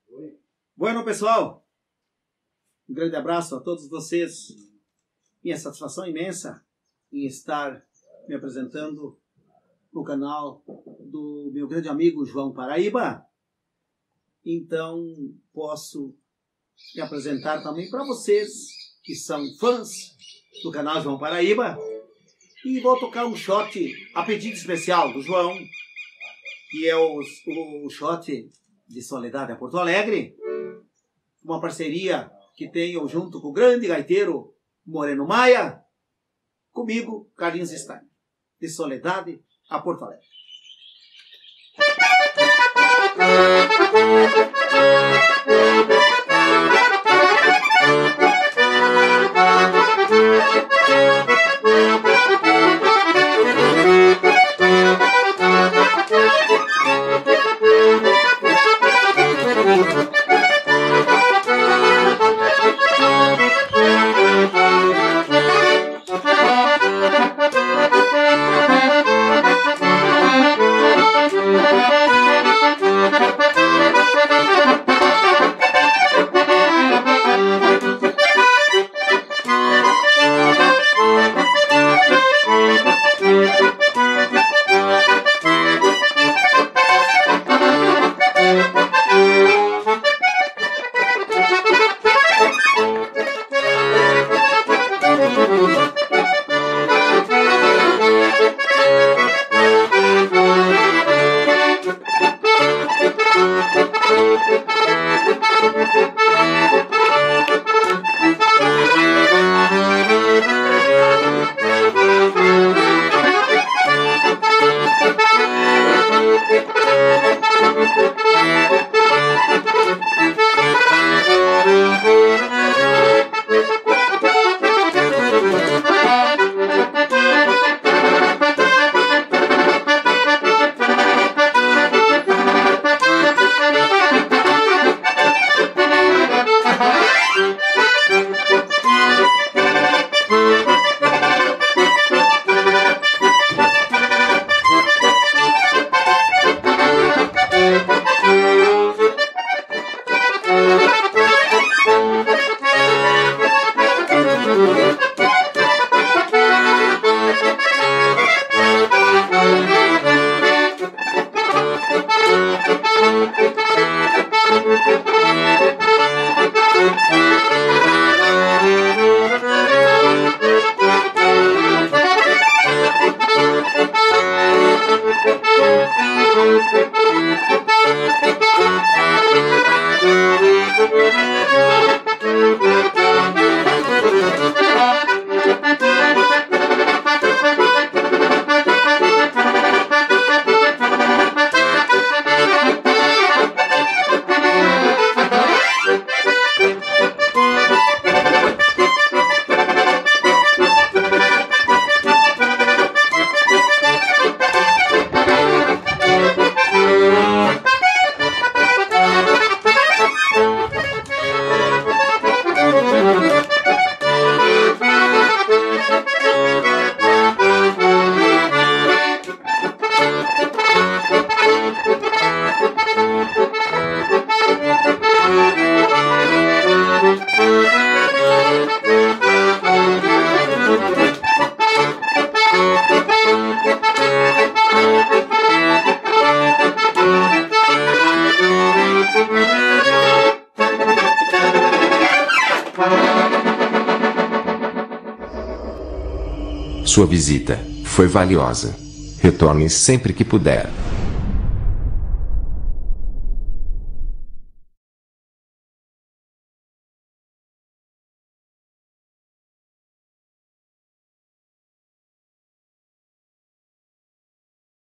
Bueno, pessoal, um grande abraço a todos vocês. Minha satisfação imensa em estar me apresentando no canal do meu grande amigo João Paraíba. Então, posso me apresentar também para vocês que são fãs do canal João Paraíba. E vou tocar um shot a pedido especial do João, que é o shot de Soledade a Porto Alegre, uma parceria que tenho junto com o grande gaiteiro Moreno Maia, comigo, Carlinhos Stein, de Soledade a Porto Alegre. Sua visita foi valiosa. Retorne sempre que puder.